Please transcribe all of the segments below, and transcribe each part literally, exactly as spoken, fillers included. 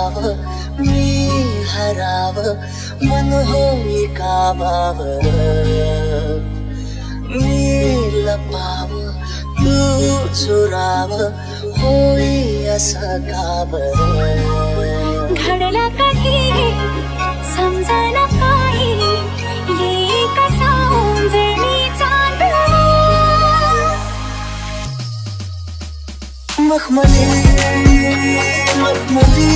हराव मी हराव मन होई काबावर मी लपाव तू चुराव होई असं काबर घडलं कधी समजलं काही ये कसा उंजळी चांदवा मखमली मखमली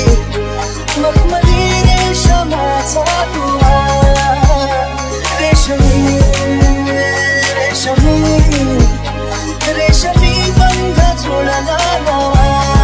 मखमली रेशमाचा तुला रेशमी रेशमी रेशमी बंध झोळला नवा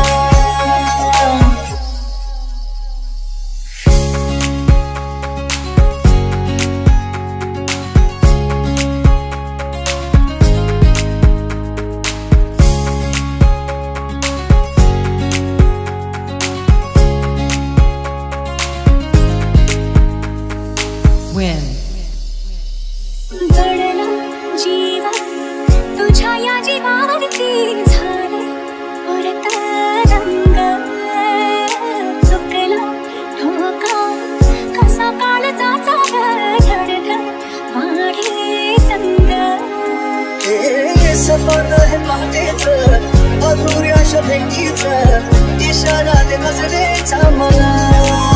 सपन है पहाटेचं अधुऱ्या भेटीचं इशारा दे नजरेचा मला